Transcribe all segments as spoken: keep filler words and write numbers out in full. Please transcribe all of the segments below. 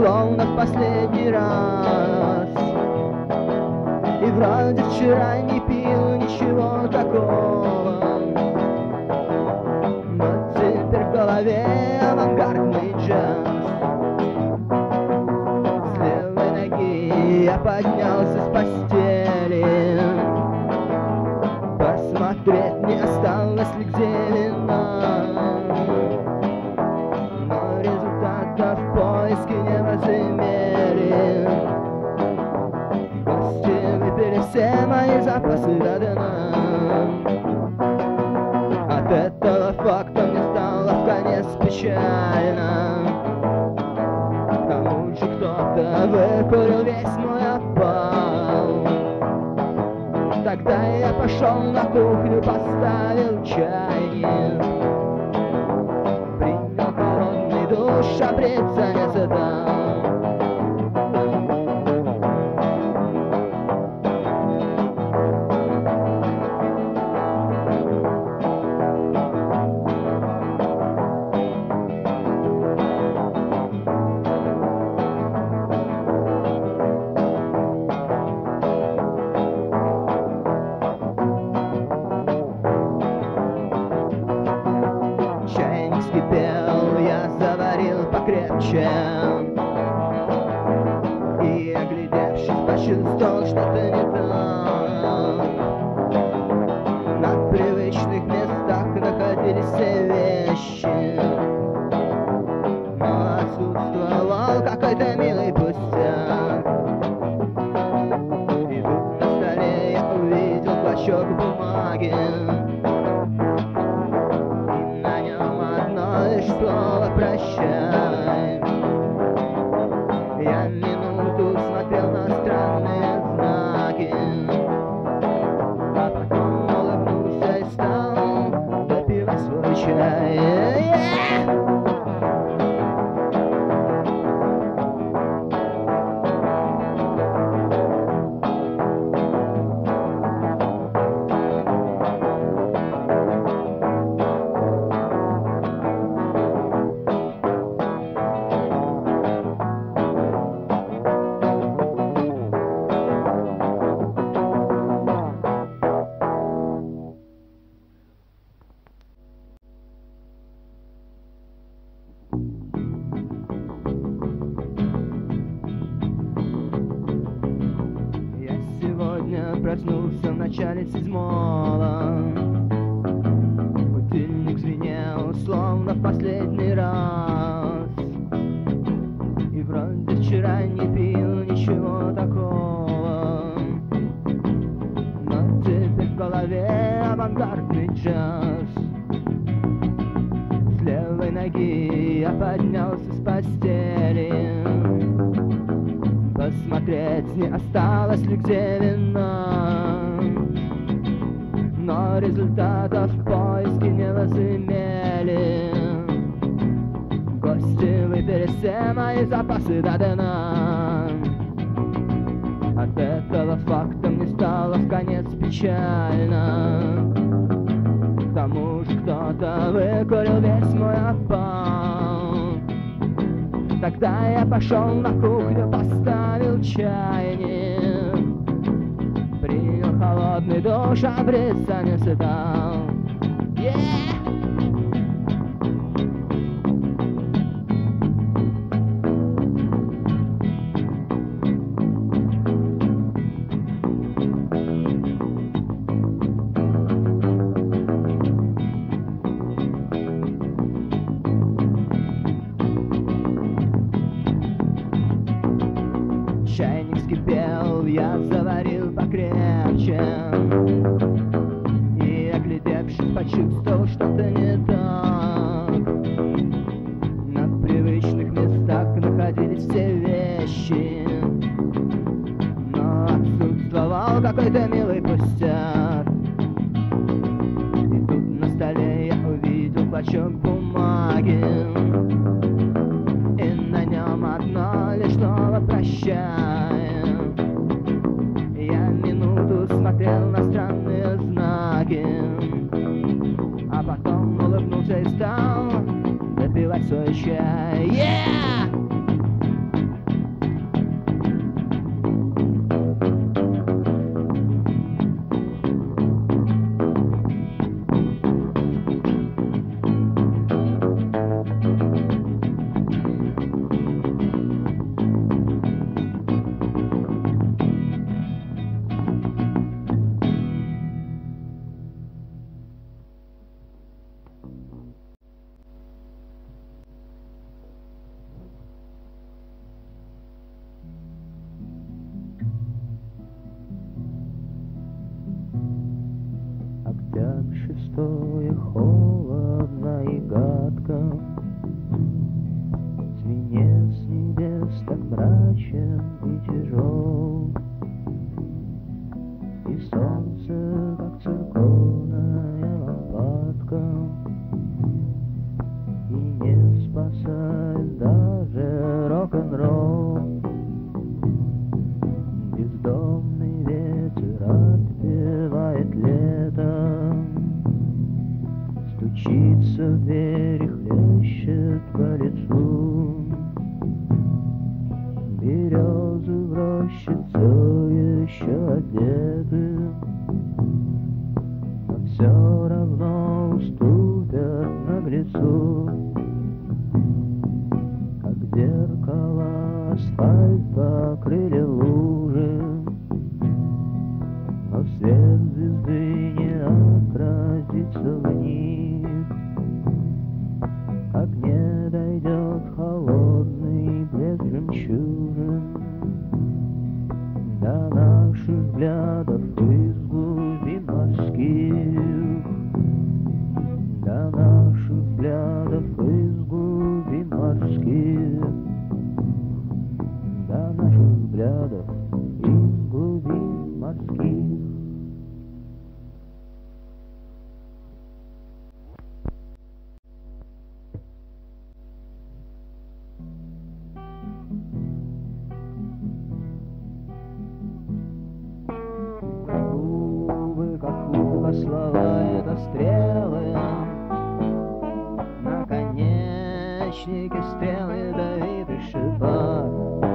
словно в последний раз. И вроде вчера не пил ничего такого, но теперь в голове авангардный джаз. С левой ноги я поднялся с постели, посмотреть, не осталось ли где вина. Но результатов в поиске не возымели. Гости выпили все мои запасы до дна. От этого факта мне стало вконец печально. К тому же кто-то выкурил весь мой опал. Тогда я пошел на кухню, поставил чайник, принял холодный душ, а бриться не задал. Покрепче и, оглядевшись, почувствовал что-то не так. На привычных местах находились все вещи, но отсутствовал какой-то милый пустяк. И тут на столе я увидел клочок бумаги, и на нем одно лишь слово «прощай». Я минуту смотрел на странные знаки, а потом улыбнулся и стал допивать свой чай. Yeah! Проснулся в начале седьмого. Будильник звенел, словно в последний раз. И вроде вчера не пил ничего такого, но теперь в голове авангардный джаз. С левой ноги я поднялся с постели, посмотреть, не осталось ли где вина. Но результатов в поиске не возымели. Гости выпили все мои запасы до дна. От этого факта мне стало вконец печально. К тому же кто-то выкурил весь мой опал. Тогда я пошел на кухню, поставил чайник, принял холодный душ, а бриться не стал. Yeah! Чайник вскипел, я заварил покрепче и, оглядевшись, почувствовал что-то не так. На привычных местах находились все вещи, но отсутствовал какой-то милый пустяк. И тут на столе я увидел клочок бумаги, и на нем одно лишь слово «прощай». Я минуту смотрел на странные знаки, а потом улыбнулся и стал допивать свой чай. Yeah! мрачен и тяжел, и солнце, как церковная лампадка, и не спасает даже рок-н-ролл. Бездомный ветер отпевает летом, стучится в дверь и хлещет по лицу. Березы в роще все еще одеты, но все равно уступят наглецу. Как зеркало асфальт покрыли лужи, но свет звезды не отразится в них. Как не дойдет холодный блеск жемчужин до наших взглядов из глубин морских, до наших взглядов из глубин морских, до наших взглядов из глубин морских. Слова — это стрелы, наконечники стрел ядовитый шипа.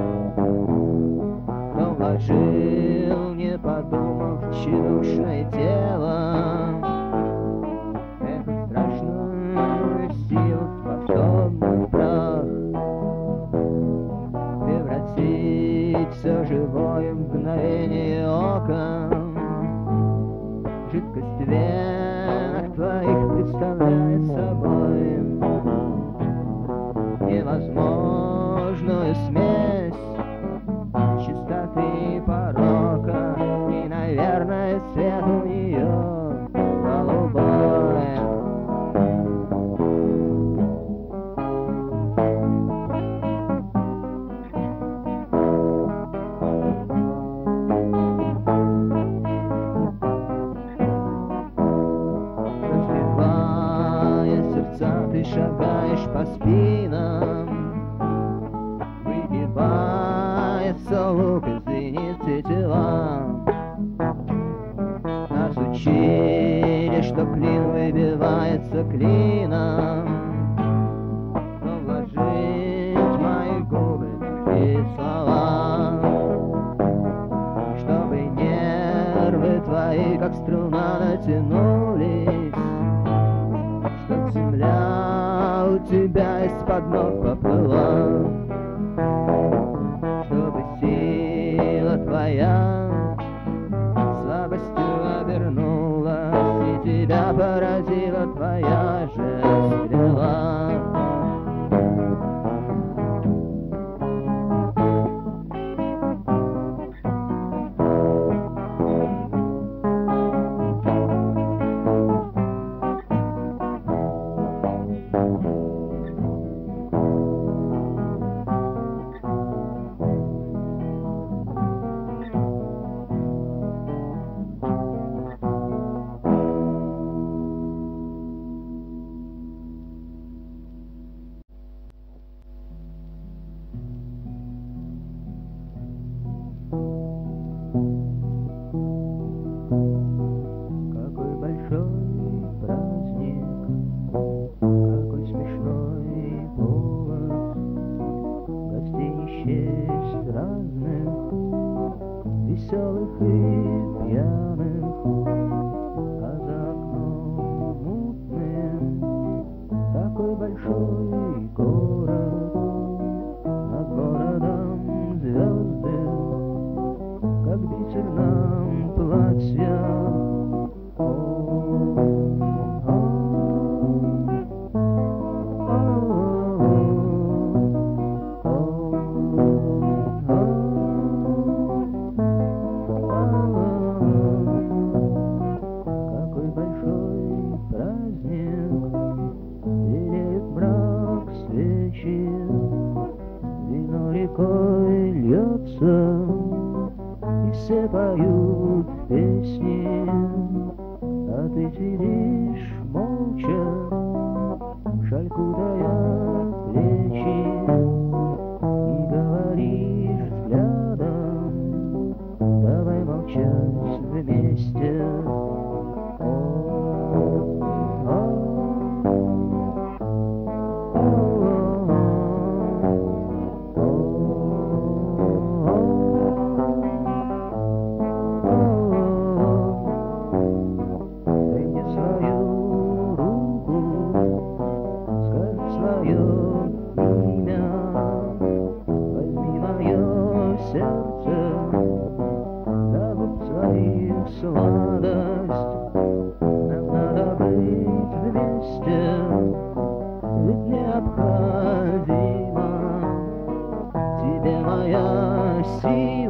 Кто вложил, не подумав, тщедушное тело, эту страшную силу способна в прах превратить все живое в мгновение ока. Жидкость в венах твоих представляет собой невозможную смесь чистоты и порока, и, наверное, свет у нее голубой. Ты шагаешь по спинам, выгибается лук из зеницы тела. Нас учили, что клин выбивается клином, но вложить в мои губы чужие слова, чтобы нервы твои, как струна, натянулись, чтоб земля у тебя из-под ног поплыла, чтобы сила твоя слабостью обернулась, и тебя поразила твоя же стрела. Веселых и пьяных, а за окном мутным такой большой город, над городом звезды, как бисер нам платья. Oh смеются, и все поют песни, а ты сидишь молча, шаль кутая плечи, и говоришь взглядом: давай молчать вместе. Сладость, нам надо быть вместе, ведь необходимо тебе моя сила.